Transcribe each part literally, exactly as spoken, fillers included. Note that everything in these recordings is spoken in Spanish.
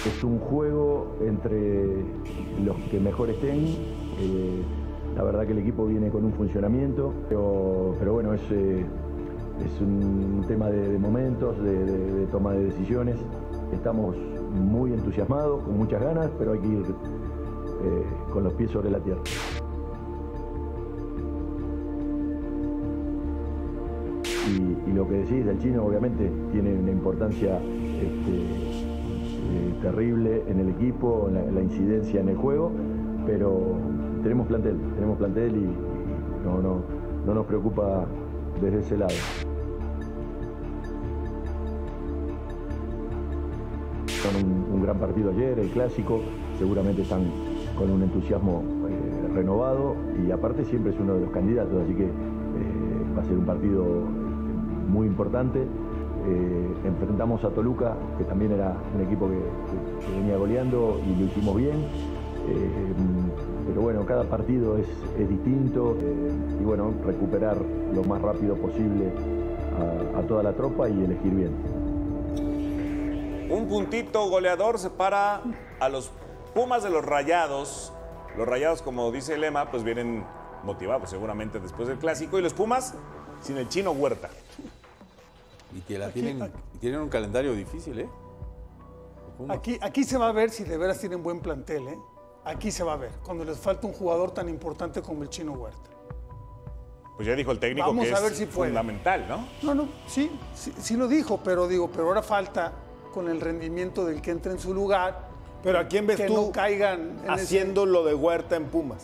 Es un juego entre los que mejor estén. Eh, la verdad que el equipo viene con un funcionamiento, pero, pero bueno, es, eh, es un tema de, de momentos, de, de, de toma de decisiones. Estamos muy entusiasmados, con muchas ganas, pero hay que ir eh, con los pies sobre la tierra. Y, y lo que decís del Chino, obviamente, tiene una importancia este, eh, terrible en el equipo, en la, en la incidencia en el juego, pero tenemos plantel, tenemos plantel y, y no, no, no nos preocupa desde ese lado. Con un, un gran partido ayer, el clásico, seguramente están con un entusiasmo eh, renovado y aparte siempre es uno de los candidatos, así que eh, va a ser un partido muy importante. Eh, enfrentamos a Toluca, que también era un equipo que, que, que venía goleando y lo hicimos bien. Eh, pero bueno, cada partido es, es distinto eh, y bueno, recuperar lo más rápido posible a, a toda la tropa y elegir bien. Un puntito goleador separa a los Pumas de los Rayados. Los Rayados, como dice el lema, pues vienen motivados seguramente después del clásico. Y los Pumas sin el Chino Huerta. Y que la tienen, tienen un calendario difícil, ¿eh? Aquí, aquí se va a ver si de veras tienen buen plantel, ¿eh? Aquí se va a ver, cuando les falta un jugador tan importante como el Chino Huerta. Pues ya dijo el técnico Vamos que a ver es si puede. fundamental, ¿no? No, no, sí, sí, sí lo dijo, pero digo, pero ahora falta con el rendimiento del que entra en su lugar. Pero ¿a quién ves que tú no caigan en haciendo ese... lo de Huerta en Pumas?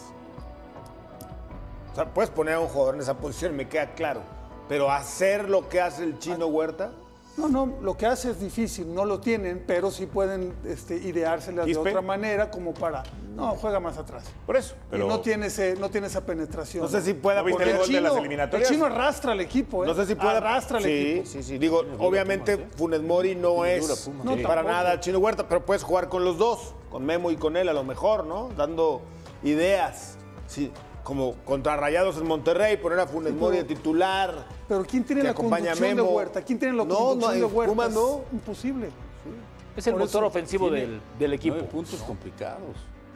O sea, puedes poner a un jugador en esa posición, me queda claro. Pero hacer lo que hace el Chino Huerta... No, no, lo que hace es difícil, no lo tienen, pero sí pueden este, ideárselas de otra manera como para... No, juega más atrás. Por eso. Pero... Y no tiene, ese, no tiene esa penetración. No sé si pueda ¿No poner el gol Chino, de las eliminatorias? El Chino arrastra al equipo, ¿eh? No sé si puede... Arrastra al sí, equipo. Sí, sí, Digo, obviamente Pumas, ¿eh? Funes Mori no Tiene es dura Pumas. no, Sí. para tampoco. nada el Chino Huerta, pero puedes jugar con los dos, con Memo y con él a lo mejor, ¿no? Dando ideas. Sí, como contra Rayados en Monterrey, poner a Funes Sí, Mori de pero- titular. Pero ¿quién tiene que la acompaña a conducción de Memo. Huerta? ¿Quién tiene la No, conducción no, de Huerta? Pumas no. Es imposible. Es el Por motor eso ofensivo tiene del, del equipo. Nueve puntos complicados.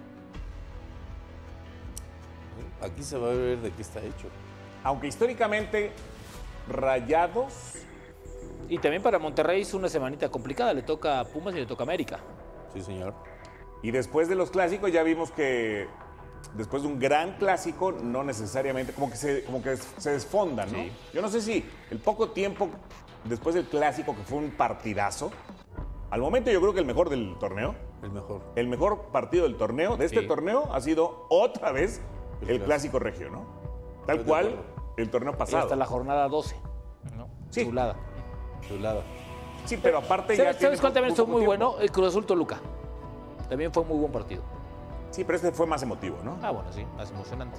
Aquí se va a ver de qué está hecho. Aunque históricamente Rayados... Y también para Monterrey es una semanita complicada. Le toca a Pumas y le toca a América. Sí, señor. Y después de los clásicos ya vimos que después de un gran clásico no necesariamente, como que se, como que se desfondan, ¿no? Sí. Yo no sé si el poco tiempo después del clásico, que fue un partidazo, al momento yo creo que el mejor del torneo, El mejor. el mejor partido del torneo, de este Sí. torneo, ha sido otra vez El el, clásico. clásico regio, ¿no? Tal Estoy de cual acuerdo. el torneo Y pasado. hasta la jornada doce. ¿no? Sí. Chulada. Chulada. Sí, pero aparte ya ¿Sabes, tiene ¿sabes cuál también poco estuvo muy tiempo. bueno? El Cruz Azul Toluca. También fue muy buen partido. Sí, pero este fue más emotivo, ¿no? Ah, bueno, sí, más emocionante.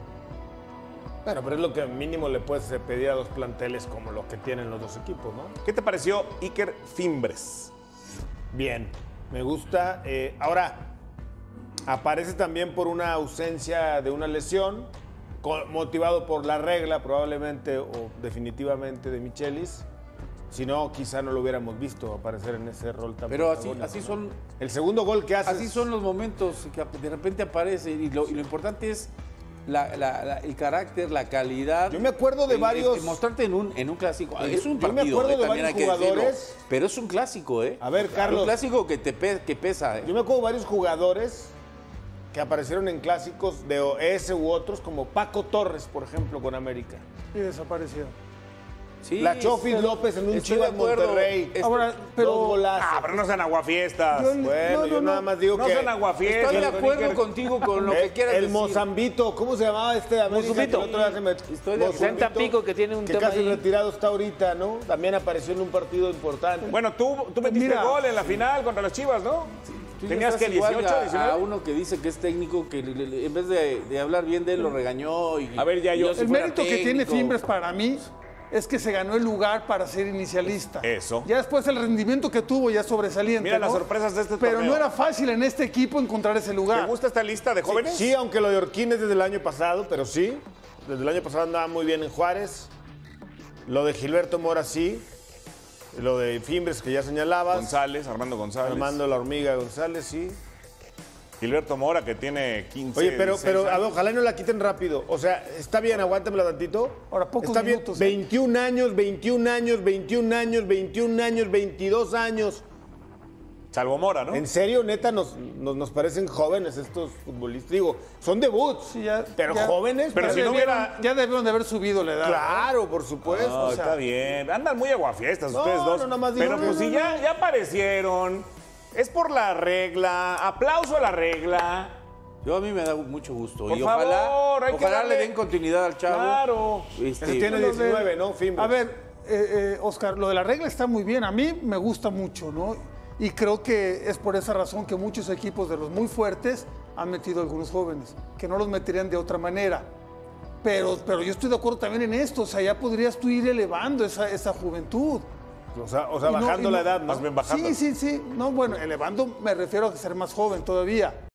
Bueno, pero es lo que mínimo le puedes pedir a los planteles como lo que tienen los dos equipos, ¿no? ¿Qué te pareció Iker Fimbres? Bien, me gusta. Eh, ahora, aparece también por una ausencia de una lesión, co- motivado por la regla probablemente o definitivamente de Michelis. Si no, quizá no lo hubiéramos visto aparecer en ese rol tan Pero así, protagónico, así ¿no? son, El segundo gol que hace. así son los momentos que de repente aparece y lo, y lo importante es la- la- la- el carácter, la calidad. Yo me acuerdo de el- varios- el mostrarte en un, en un clásico. Yo- Es un yo me partido, acuerdo eh, de también varios hay que decirlo. jugadores. Pero es un clásico, ¿eh? A ver, Carlos. Un clásico que, te pe- que pesa, ¿eh? Yo me acuerdo de varios jugadores que aparecieron en clásicos de ese u otros, como Paco Torres, por ejemplo, con América. Y desapareció. Sí, La Chofis pero López en un estoy de Chivas acuerdo. Monterrey. Estoy- Ahora, pero... Dos golazos. Ah, pero no sean aguafiestas. Yo- Bueno, No, yo no, nada no. más digo No que... sean aguafiestas. Estoy de don acuerdo Iker. contigo con lo el, que quieras el decir. Mozambito, ¿cómo se llamaba este de América? Mozambito. Que el otro día se me- Estoy de- Está en Tampico, que tiene un que tema casi ahí. retirado está ahorita, ¿no? También apareció en un partido importante. Bueno, tú, tú metiste Mira. gol en la final contra las Chivas, ¿no? Tú ya Tenías estás que igual dieciocho, a- diecinueve. A uno que dice que es técnico, que le- le- en vez de, de hablar bien de él, lo regañó. Y, A ver, ya y yo- si El fuera mérito que tiene técnico. Fimbres para mí es que se ganó el lugar para ser inicialista. Eso. Ya después el rendimiento que tuvo ya sobresaliente. Mira las ¿no? sorpresas de este Pero torneo. no era fácil en este equipo encontrar ese ¿Te lugar. gusta esta lista de jóvenes? Sí, aunque lo de Orquín es desde el año pasado, pero sí. Desde el año pasado andaba muy bien en Juárez. Lo de Gilberto Mora sí. Lo de Fimbres que ya señalabas. González, Armando González. Armando la Hormiga González, sí. Gilberto Mora, que tiene quince. Oye, pero, pero a años. ver, ojalá y no la quiten rápido. O sea, está bien, aguántamela tantito. Ahora, pocos está bien, minutos, ¿eh? veintiún años, veintiún años, veintiún años, veintiún años, veintidós años. Salvo Mora, ¿no? ¿En serio, neta, nos, nos, nos parecen jóvenes estos futbolistas? Digo, son debuts, Sí, ya- pero ya- jóvenes. Pero ya si no debieron- hubiera- Ya debieron de haber subido la edad. Claro, por supuesto. No, o sea, está bien. Andan muy aguafiestas No, ustedes dos. no, nada más digo pero que pues no, si no, ya, ya aparecieron, es por la regla. Aplauso a la regla. Yo a mí me da mucho gusto. Por y ojalá, favor, hay que ojalá darle- le den continuidad al chavo. Claro. Este, Ese tiene Lo de- diecinueve, ¿no? Fimbres. A ver, eh, eh, Oscar, lo de la regla está muy bien. A mí me gusta mucho, ¿no? Y creo que es por esa razón que muchos equipos de los muy fuertes han metido a algunos jóvenes, que no los meterían de otra manera. Pero, pero yo estoy de acuerdo también en esto. O sea, ya podrías tú ir elevando esa, esa juventud. O sea, o sea Y no- bajando y la no- edad, ¿no? Más bien bajando. Sí, sí, sí. No, bueno, elevando me refiero a ser más joven todavía.